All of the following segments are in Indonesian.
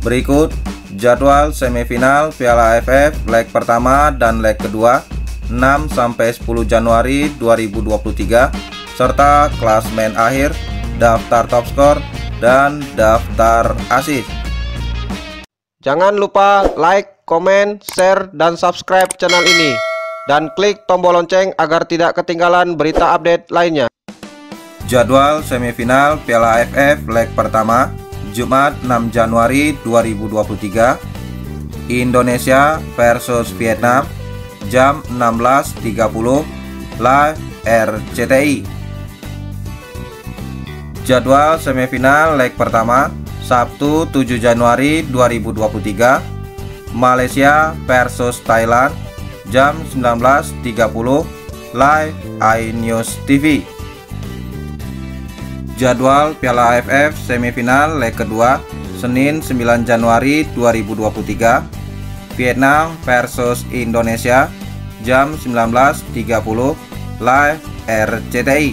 Berikut jadwal semifinal Piala AFF leg pertama dan leg kedua 6-10 Januari 2023 serta klasmen akhir, daftar top skor, dan daftar assist. Jangan lupa like, komen, share, dan subscribe channel ini dan klik tombol lonceng agar tidak ketinggalan berita update lainnya. Jadwal semifinal Piala AFF leg pertama Jumat 6 Januari 2023, Indonesia versus Vietnam, jam 16.30 live RCTI. Jadwal semifinal leg pertama Sabtu 7 Januari 2023, Malaysia versus Thailand, jam 19.30 live iNews TV. Jadwal Piala AFF semifinal leg kedua Senin 9 Januari 2023, Vietnam versus Indonesia, jam 19.30 live RCTI.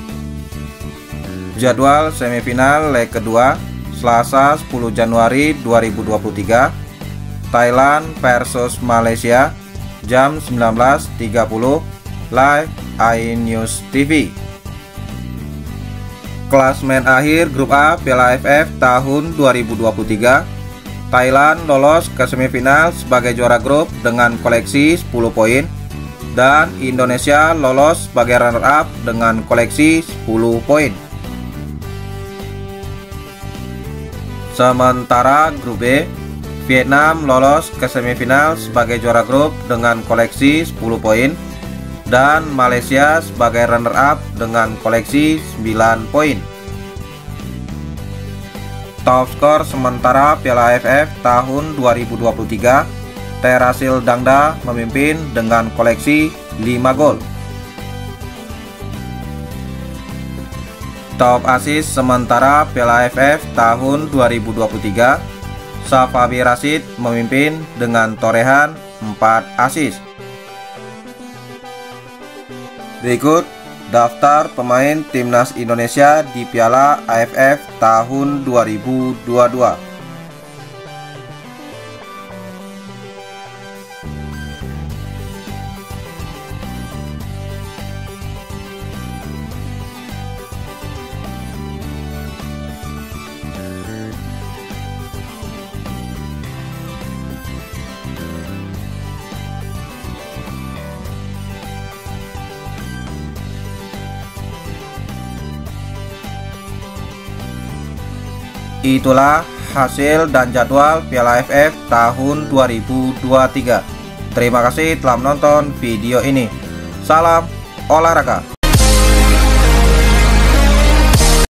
Jadwal semifinal leg kedua Selasa 10 Januari 2023, Thailand versus Malaysia, jam 19.30 live iNews TV. Klasmen akhir grup A Piala AFF tahun 2023, Thailand lolos ke semifinal sebagai juara grup dengan koleksi 10 poin dan Indonesia lolos sebagai runner up dengan koleksi 10 poin. Sementara grup B, Vietnam lolos ke semifinal sebagai juara grup dengan koleksi 10 poin dan Malaysia sebagai runner up dengan koleksi 9 poin. Top skor sementara Piala AFF tahun 2023, Terasil Dangda memimpin dengan koleksi 5 gol. Top assist sementara Piala AFF tahun 2023, Safawi Rashid memimpin dengan torehan 4 assist. Berikut daftar pemain timnas Indonesia di Piala AFF tahun 2022. Itulah hasil dan jadwal Piala AFF tahun 2023. Terima kasih telah menonton video ini. Salam olahraga.